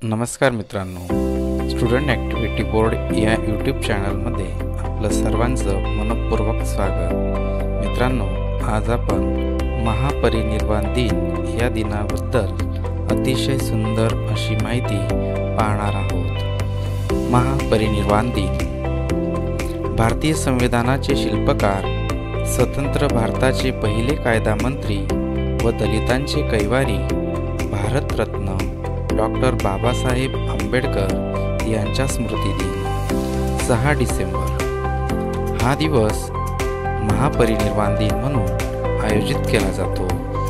नमस्कार मित्रांनो, student activity board या यूट्यूब चॅनलमध्ये आपलं सर्वांचं मनपूर्वक स्वागत। मित्रांनो, आज आपण महापरिनिर्वाण दिन या दिनाबद्दल अतिशय सुंदर अशी माहिती पाहणार आहोत। महापरिनिर्वाण दिन भारतीय संविधानाचे शिल्पकार, स्वतंत्र भारताचे पहिले कायदा मंत्री व दलितांचे कैवारी, भारतरत्न डॉक्टर बाबासाहेब आंबेडकर यांचा स्मृती दिन 6 डिसेंबर हा दिवस महापरिनिर्वाण दिन म्हणून आयोजित केला जातो।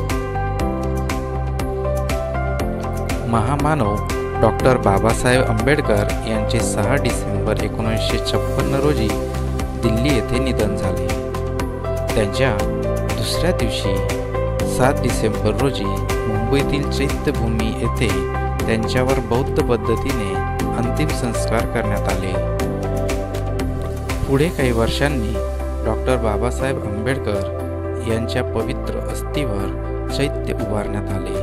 महामानव डॉक्टर बाबासाहेब आंबेडकर यांचे 6 डिसेंबर 1956 रोजी दिल्ली येथे निधन झाले। त्यांच्या दुसऱ्या दिवशी 7 डिसेंबर रोजी मुंबईतील चैत्यभूमी येथे त्यांच्यावर बौद्ध पद्धतीने अंतिम संस्कार करण्यात आले। पुढे काही वर्षांनी डॉक्टर बाबासाहेब आंबेडकर यांच्या पवित्र अस्थीवर चैत्य उभारण्यात आले।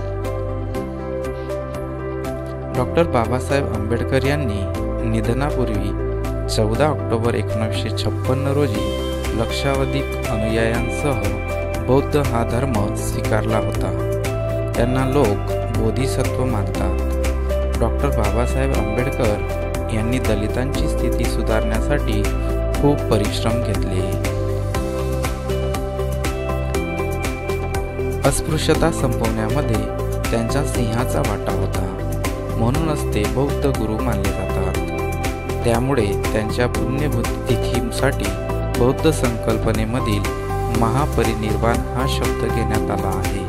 डॉक्टर बाबासाहेब आंबेडकर यांनी निधनापूर्वी 14 ऑक्टोबर 1956 रोजी लक्षावधिक अनुयायांसह बौद्ध हा धर्म स्वीकारला होता। त्यांना लोक बोधिसत्व मानतात। डॉक्टर बाबासाहेब आंबेडकर यांनी दलितांची स्थिती सुधारण्यासाठी खूप परिश्रम घेतले। अस्पृश्यता संपवण्यामध्ये त्यांचा सिंहाचा वाटा होता, म्हणूनच ते बौद्ध गुरु मानले जातात। त्यामुळे त्यांच्या पुण्यतिथीसाठी बौद्ध संकल्पनेमधील महापरिनिर्वाण हा शब्द घेण्यात आला आहे।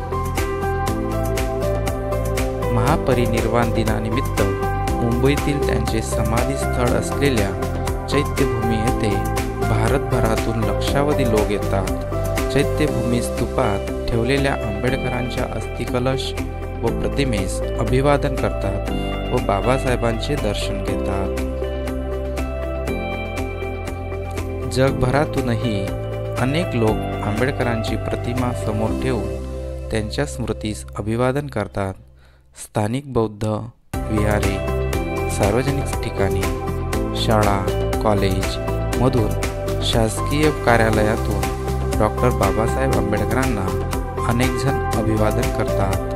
महापरिनिर्वाण दिनानिमित्त मुंबईतील त्यांचे समाधीस्थळ असलेल्या चैत्यभूमी येथे भारतभरातून लक्षावधी लोक येतात। चैत्यभूमी स्तूपात ठेवलेल्या आंबेडकरांच्या अस्थिकलश व प्रतिमेस अभिवादन करतात व बाबासाहेबांचे दर्शन घेतात। जगभरातूनही अनेक लोक आंबेडकरांची प्रतिमा समोर ठेवून त्यांच्या स्मृतीस अभिवादन करतात। स्थानिक बौद्ध विहारे, सार्वजनिक ठिकाणी, शाळा, कॉलेज मधून, शासकीय कार्यालयातून डॉक्टर बाबासाहेब आंबेडकरांना अनेक जण अभिवादन करतात।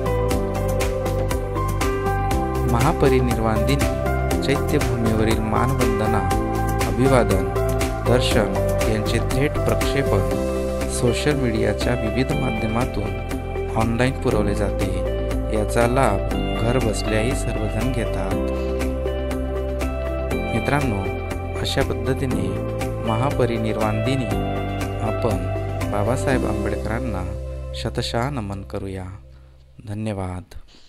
महापरिनिर्वाण दिनी चैत्यभूमीवरील मानवंदना, अभिवादन, दर्शन यांचे थेट प्रक्षेपण सोशल मीडियाच्या विविध माध्यमातून ऑनलाईन पुरवले जाते। याचा लाभ घर बसल्याही सर्वजण घेतात। मित्रांनो, अशा पद्धतीने महापरिनिर्वाण दिनी आपण बाबासाहेब आंबेडकरांना शतशः नमन करूया। धन्यवाद।